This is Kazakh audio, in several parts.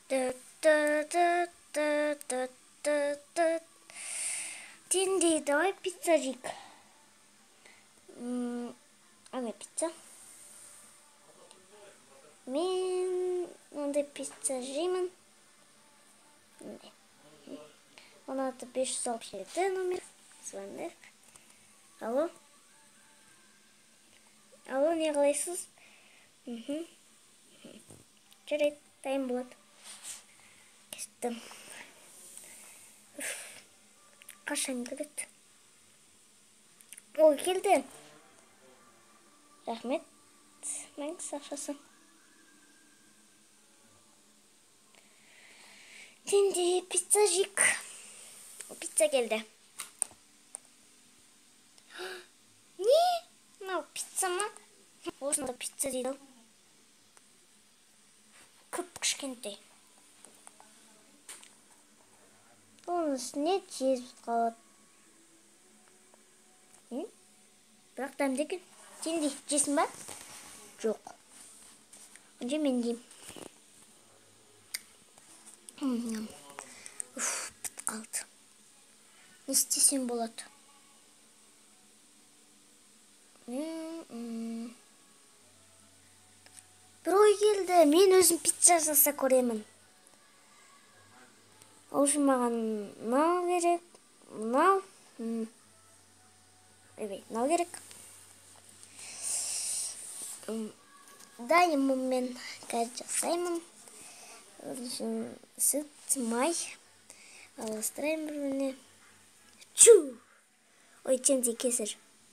Тинди, давай пицца жейік. Ана пицца. Мен ондай пицца жеймін. Он аты 567 номер. Звондайық. Алло? Алло, не қалайсыз? Жарайды, дайын болады. Кеттім. Қашан келеді? Ой, келді. Рахмет. Мәңгіс ақшасын. Тенде пицца жейік. Пицца келді. Не? Мынау пицца ма? Осында пицца дейді. Көп кішкентай. Оның үстіне жезіп қалады. Бірақ дәмді екен. Сен де жесін ба? Жоқ. Онда мен деймін. Бітіп қалды. Не істесем болады? Бір ой келді. Мен өзім пицца жаса көремін. Осы маған мынау керек. Мынау. Мынау керек. Дайымын мен қазір жасаймын. Сүт, май. Алыстырайым біріне. Чу! Ой, тенде кесір.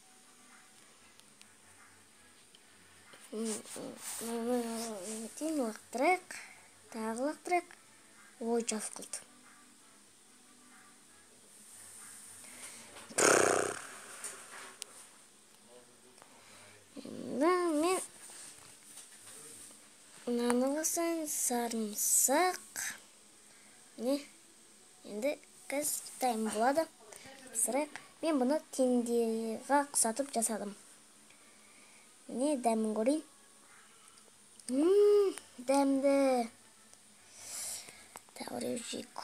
Лақтырайық. Тағы лақтырайық. Ой, жас қылды. Мен мынаны қосайын, сарымсақ. Не? Енді қазір дайын болады. Пісірайық. Мен бұны тендеға құсатып жасадым. Не дәмін көрейін. Дәмді. Тәуірі жейік.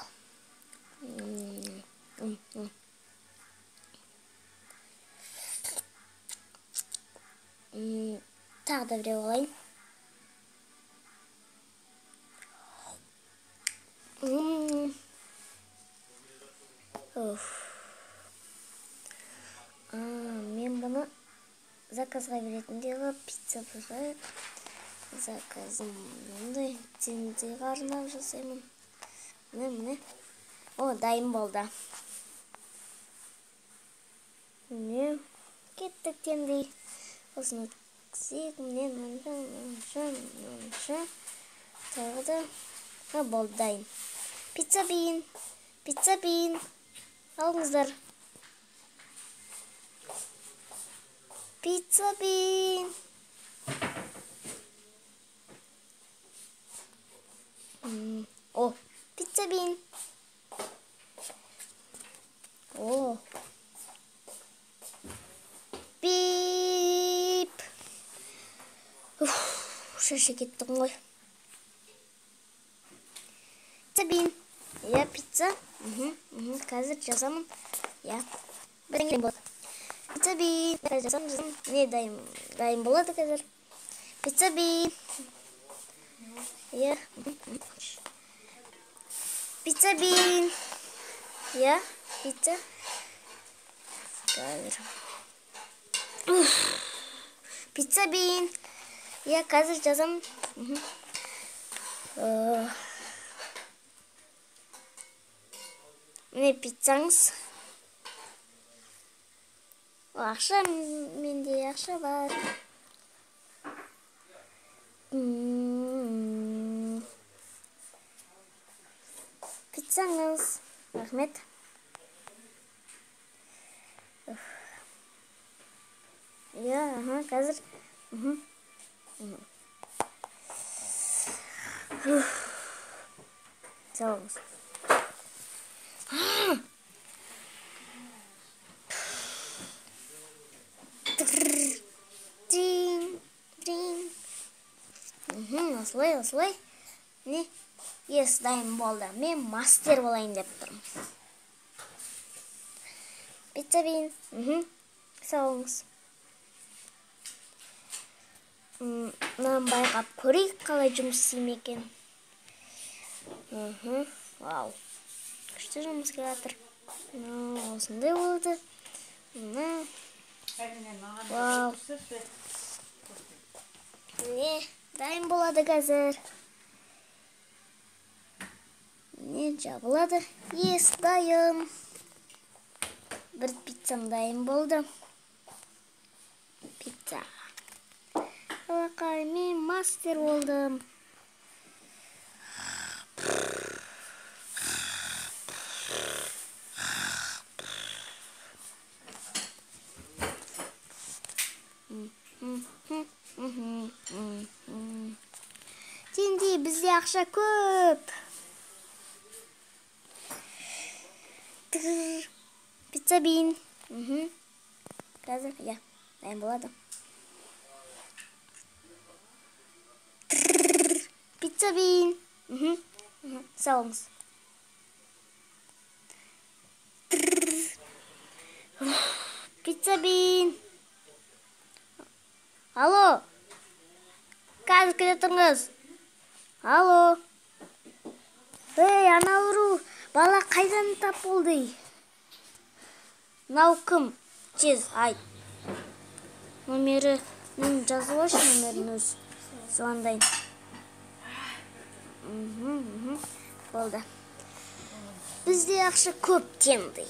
Тағы да біреу алайын. Мен бұны заказға беретіндегі пицца бұзайық. Заказым мұндай тендеға арнап жасаймын. Міне. О, дайын болды. Міне. Кеттік тендей. Осыны өткізейік. Міне. Тағы да. Болды дайын. Пицца бейін. Пицца бейін. Алыңыздар. Пицца бейін. О, пицца бейін. О. Бип. Шашы кеттің ғой. Пицца бейін. Я, пицца. Қазір жазамын. Я. Бірден болады. Пицца бейін. Қазір жазамын. Не дайын болады қазір. Пицца бейін. Я. Пицца бейін. Я. Пицца. Қазір. Пицца бейін. Я қазір жазамын. Міне пиццаңыз. Ақша, менде ақша бар. Пиццаңыз. Рахмет. Я, қазір. Сау болыңыз. Осылай. Не? Ес, дайын болды. Мен мастер болайын деп тұрмын. Пицца бин. Сау болыңыз. Мынаны байқап көрейік, қалай жұмыс істейме екен. Вау. Күшті жұмыс келе жатыр. Осындай болды. Вау. Міне, дайын болады қазір. Міне, жабылады. Ес, дайын. Бір пиццам дайын болды. Пицца. Алақай, мен мастер болдым. Тенди, бізде ақша көп. Пицца бин. Қазір, дайын болады. Пицца бин. Сау болыңыз. Пицца бин. Алло. Қазір келе тұрыңыз. Алло. Ей, аналыру. Бала қайдан тап болды? Мынау кім? Тез айт. Номері жазып алшы, номерін өз. Звондайын. Болды. Бізде ақша көп, Тенди.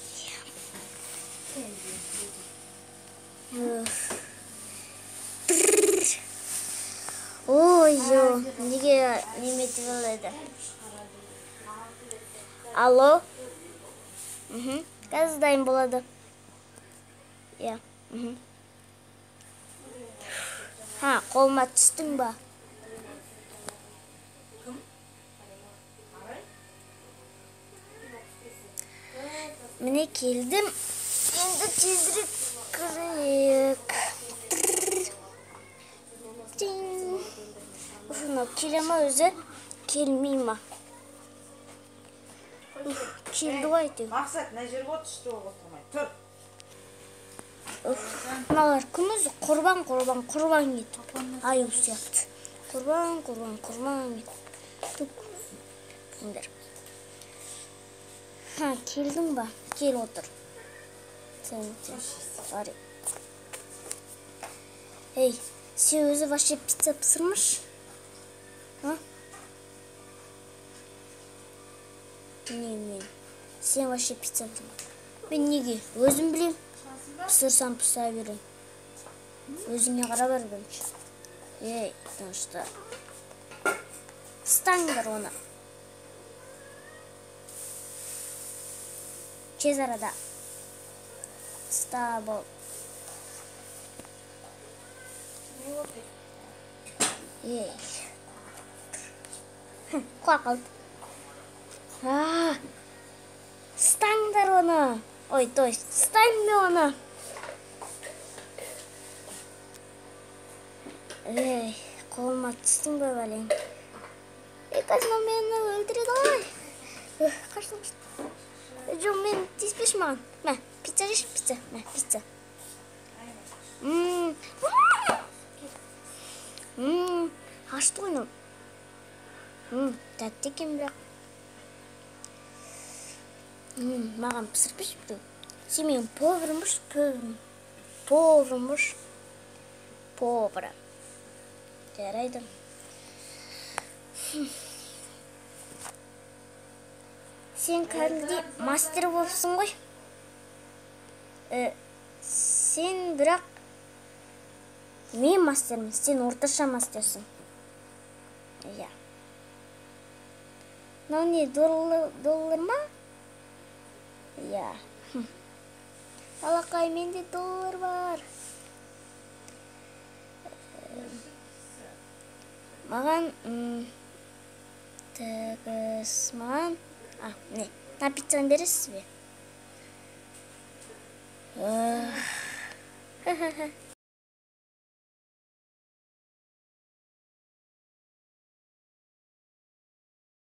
Ой, неге неметіп алады? Алло? Қазір дайын болады. Қолыма түстің ба? Міне келдім. Енді тезірек кірейік. Келе ма өзі? Келмей ма? Келді ғой әйтеу. Мақсат, мына жерге отыршы, отырмай. Тұр. Мыналар кім өзі? Құрбан кетіп. Аю сияқты. Құрбан кетіп. Кімдер? Келдің ба? Кел отыр. Сен. Ей, сен өзі вообще пицца пісірміш? Мен. Сен вообще пицца пісірміш. Мен неге? Өзім білем. Пісірсам піса берем. Өзіңе қара бар бірінші. Ей, тыныштар. Стаңдар оны. Тез арада. Ста бол. Ей. Қуа қалды. Стаңдар оны. Ой, той, стаңды оны. Ей, қолыма түстің бе бәлең. Қазір мені өлтіреді ғой. Қашын. Жоқ, мен тиіспеш маған. Мә, пицца жеш, пицца. Мә, пицца. Ашты ойным. Тәтті екен бірақ. Маған пісірпеш біреу. Сен мен повармыш. Повара. Жарайды. Сен кәдімгідей мастер болыпсың ғой. Сен бірақ мен мастермін, сен орташа мастерсің. Мынау не, доллар ма? Алақай, менде доллар бар. Маған тігіс, маған не, на пиццаны бересіз бе?